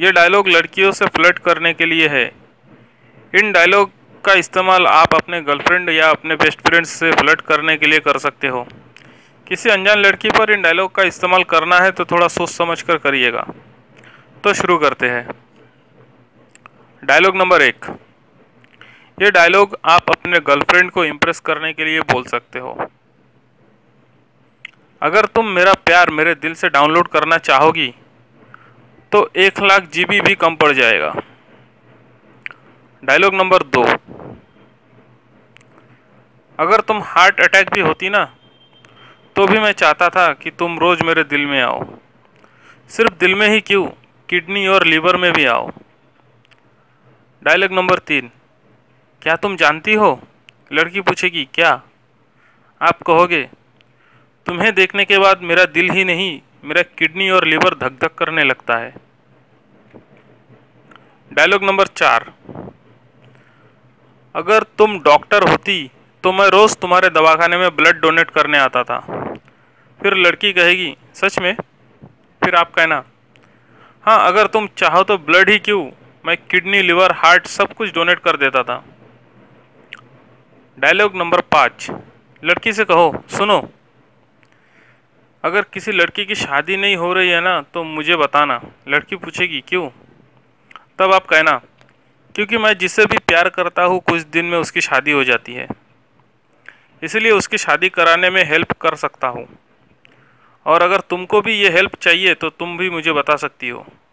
ये डायलॉग लड़कियों से फ्लर्ट करने के लिए है। इन डायलॉग का इस्तेमाल आप अपने गर्लफ्रेंड या अपने बेस्ट फ्रेंड्स से फ्लर्ट करने के लिए कर सकते हो। किसी अनजान लड़की पर इन डायलॉग का इस्तेमाल करना है तो थोड़ा सोच समझ कर करिएगा। तो शुरू करते हैं। Dialogue number 1। ये डायलॉग आप अपने गर्लफ्रेंड को इम्प्रेस करने के लिए बोल सकते हो। अगर तुम मेरा प्यार मेरे दिल से डाउनलोड करना चाहोगी तो 1,00,000 GB भी कम पड़ जाएगा। Dialogue number 2। अगर तुम हार्ट अटैक भी होती ना तो भी मैं चाहता था कि तुम रोज़ मेरे दिल में आओ। सिर्फ दिल में ही क्यों, किडनी और लीवर में भी आओ। Dialogue number 3। क्या तुम जानती हो? लड़की पूछेगी क्या? आप कहोगे तुम्हें देखने के बाद मेरा दिल ही नहीं, मेरा किडनी और लीवर धक धक करने लगता है। Dialogue number 4। अगर तुम डॉक्टर होती तो मैं रोज़ तुम्हारे दवाखाने में ब्लड डोनेट करने आता था। फिर लड़की कहेगी सच में? फिर आप कहना हाँ, अगर तुम चाहो तो ब्लड ही क्यों, मैं किडनी लिवर हार्ट सब कुछ डोनेट कर देता था। Dialogue number 5। लड़की से कहो सुनो, अगर किसी लड़की की शादी नहीं हो रही है ना तो मुझे बताना। लड़की पूछेगी क्यों? तब आप कहना क्योंकि मैं जिससे भी प्यार करता हूँ कुछ दिन में उसकी शादी हो जाती है, इसलिए उसकी शादी कराने में हेल्प कर सकता हूँ। और अगर तुमको भी ये हेल्प चाहिए तो तुम भी मुझे बता सकती हो।